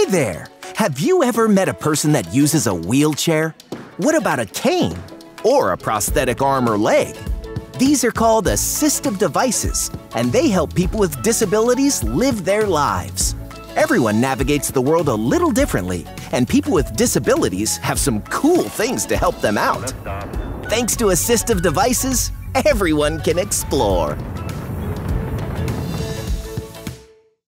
Hey there! Have you ever met a person that uses a wheelchair? What about a cane? Or a prosthetic arm or leg? These are called assistive devices, and they help people with disabilities live their lives. Everyone navigates the world a little differently, and people with disabilities have some cool things to help them out. Thanks to assistive devices, everyone can explore.